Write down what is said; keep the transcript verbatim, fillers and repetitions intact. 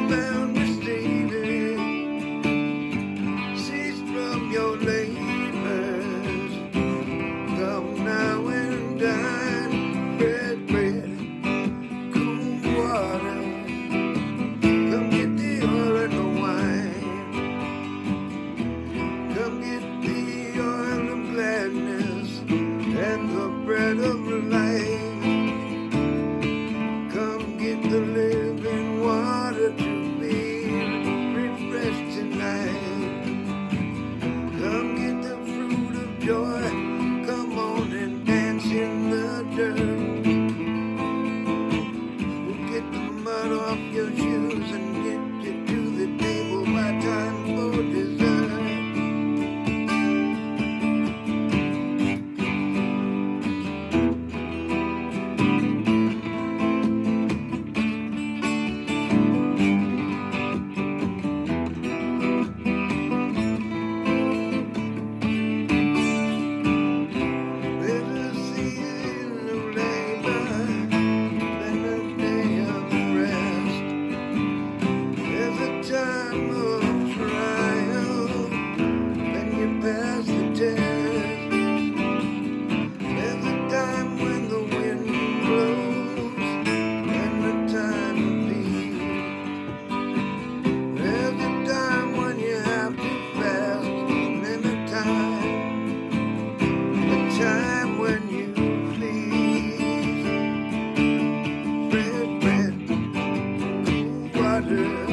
bound to Stevie, cease from your labors. Come now and dine, bread, bread, cool water. Come get the oil and the wine. Come get the oil of gladness and the bread of life. Come get the living water to be refreshed tonight. Come get the fruit of joy. Come on and dance in the dirt. We'll get the mud off your shoes and get you to the table by time for dessert. Time of trial, then you pass the test. There's a time when the wind blows, and the time of peace. There's a time when you have to fast, and then a time, a time when you feast. Bread, bread, cool water.